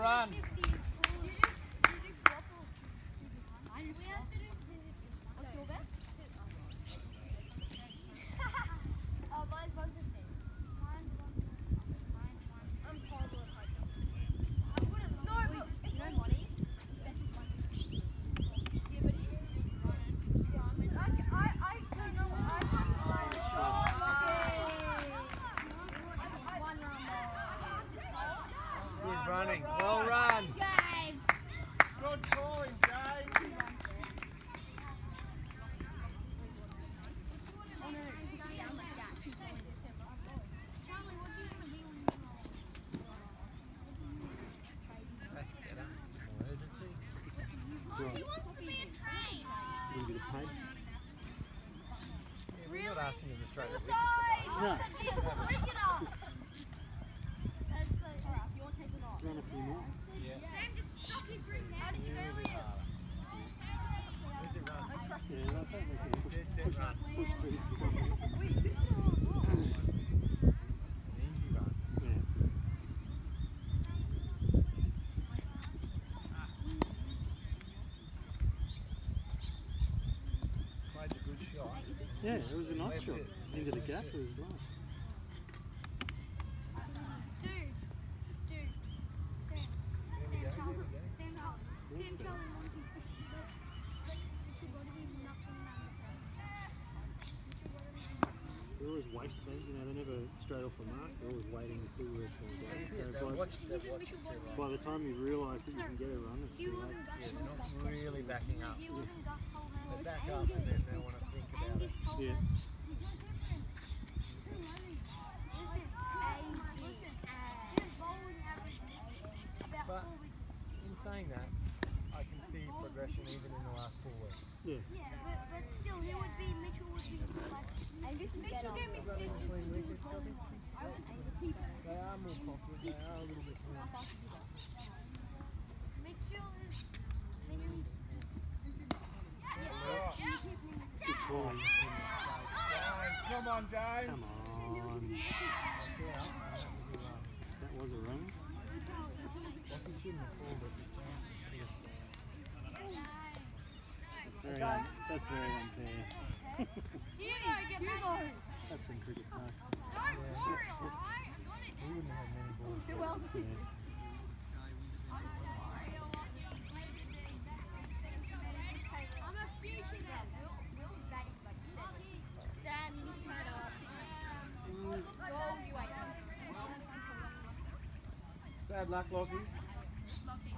run. Good running. Well run. Good calling, James. That's better. More urgency. He wants to be a train. A little bit of pace. Yeah, we're not asking him to throw the wickets No. away. Run a few more. Yeah. Sam, just stop your grip now. How did you go, Really Liam? hard. Where's it run? Yeah, I think we can Dead set run. push pretty quick. An easy run. Yeah. Played a good shot. Yeah, it was a nice Left shot. it. Into the gap, it was nice. There we go, there we go. They always wait things, you know, they're never straight off the mark, they're always waiting to see where it's going to go. That's So it. They'll watch it too, right? by the time you realise that you can get a run, it's too late. Yeah, they're not really backing up. They back up and then they want to think about it. Yeah. But in saying that, I can see progression even in the last 4 weeks. Yeah. But still, he would be, Mitchell would be like, Mitchell gave me stitches. They are more confident, they are a little bit more. Mitchell is... Good call. Come on, James. Come on. That was a run. He shouldn't have called it. That's very unfair. Hugo! That's when cricket sucks. Don't worry, alright? I got it. He wouldn't have many balls. Too well. Yeah. I'm a future man. Will's batting like 7. Sam, you need to turn it up. Go, you ain't. Bad luck, Lockie.